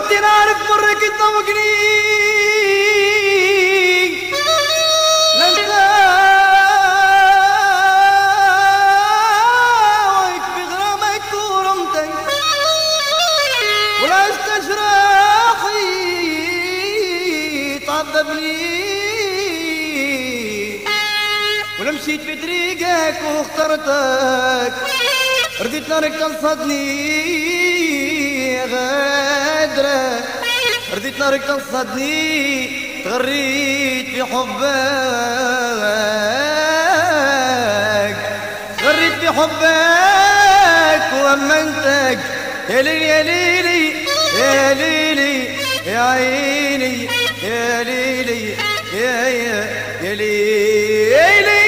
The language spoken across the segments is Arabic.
كنت نعرف مرك تطوقني لانت واقف بغرامك ورمتك ولا استشراحي تعذبني ولا مشيت في طريقك واخترتك رديت نارك تنصدني غادرة رديت نارك تنصدني تغريت في حبك تغريت في حبك وأمنتك يا ليلي يا ليلي يا ليلي يا عيني يا ليلي يا ليلي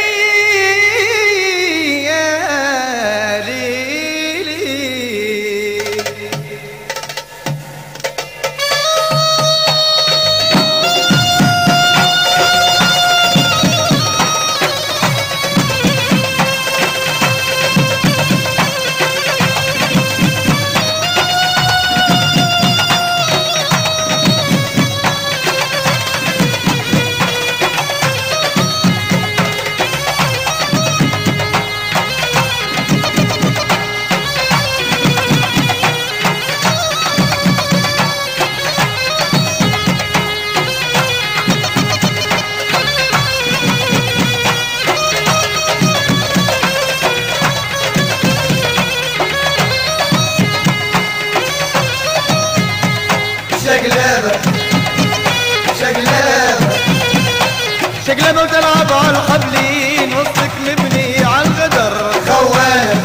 شقلبة وتلعب على الحبلين وسطك مبني على القدر خوان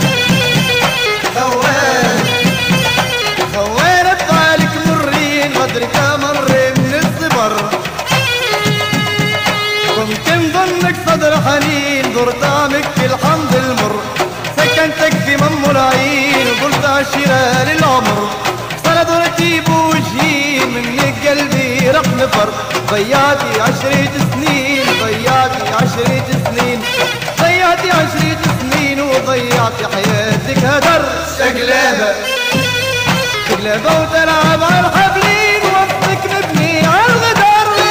خوان خوان افعالك مرين غدرك مر من الصبر ممكن ظنك صدر حنين ذر طعمك في الحمض المر سكنتك في مم العين وقلت عشرة للعمر صار ذرتي بوجهي منك قلبي رح نفر ضيعتي 10 سنين ضيعتي 10 سنين ضيعتي 10 سنين وضيعتي حياتك هدر شقلابة شقلابة وتلعب على الحبلين وسطك مبني على الغدر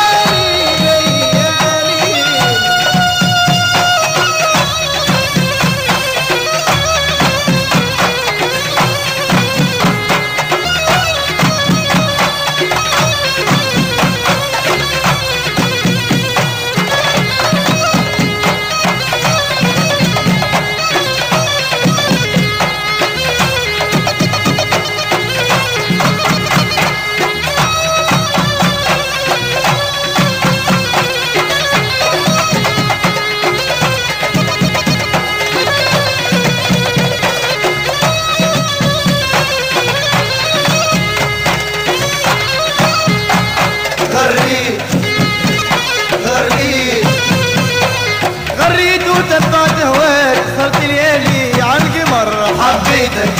غريت وتبعت هواك صرت ليالي عالقمر حبيتك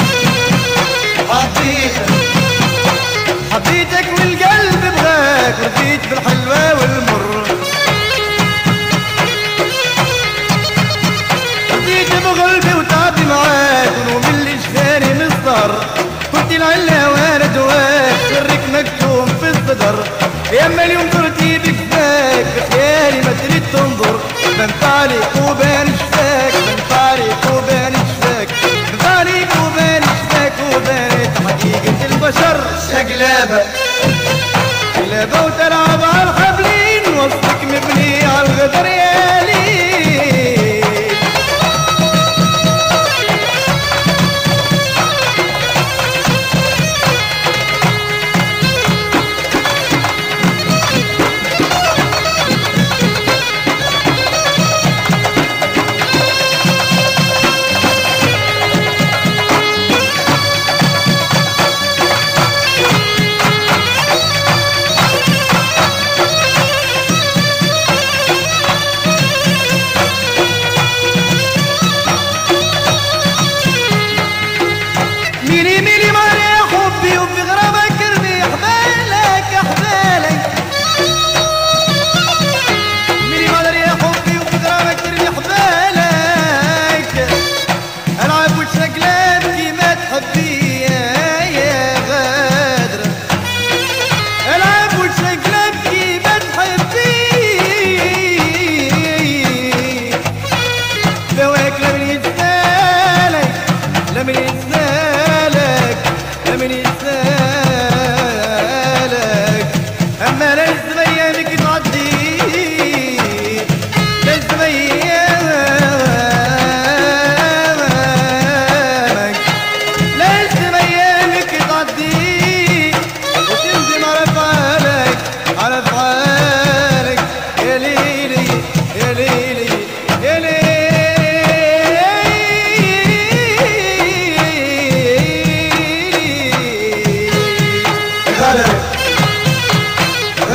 حبيتك حبيتك والقلب بغاك رضيت بالحلوة والمر رضيت بقلبي وتعبي معاك ونوم اللي شفاني مصدر كنت العلة وانا جواك سرك مكتوم في الصدر ياما اليوم درتي بكفاك بخيالي ما تريد تنظر بنت عليك وبان شفاك بنت عليك وبان شفاك بنت عليك وبان شفاك وبانت حقيقة البشر شقلابة شقلابة وتلعب على الحبلين وسطك مبني على الغدر يا ليل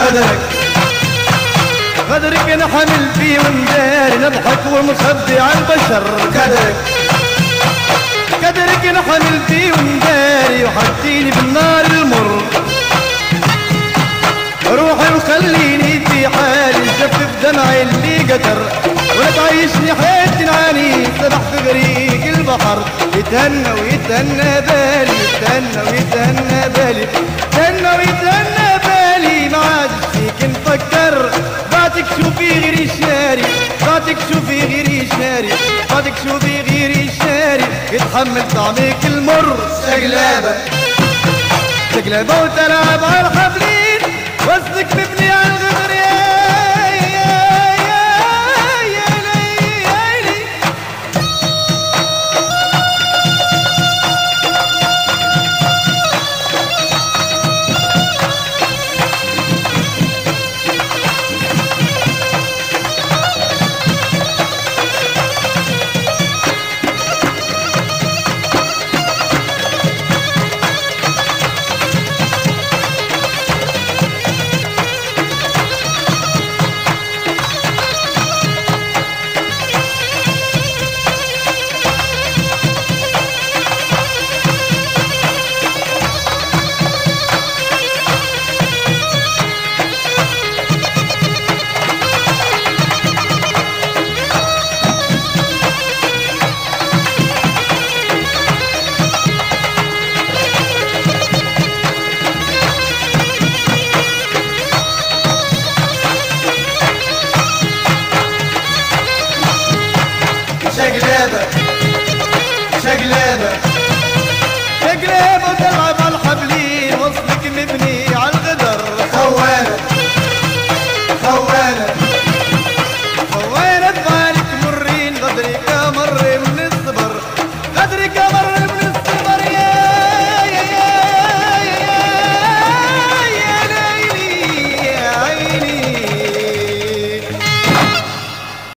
غدرك انا حامل فيه ومداري نضحك ومخبي عن البشر قدرك انا حامل فيه ومداري وحطيني بالنار المر روحي وخليني في حالي جفف دمعي اللي قدر ولا تعيشني حياتي نعاني سبح في غريق البحر يتهنى ويتهنى بالي يتهنى ويتهنى بالي يتهنى ويتهنى بالي ما عادش فيك نفكر بعدك شوفي غيري شاري بعدك شوفي غيري شاري بعدك شوفي غيري شاري يتحمل طعمك المر شقلابة شقلابة وتلعب على الحفلين وصلك مبني على الغدر شقلابة وتلعب على الحبلين وصلك مبني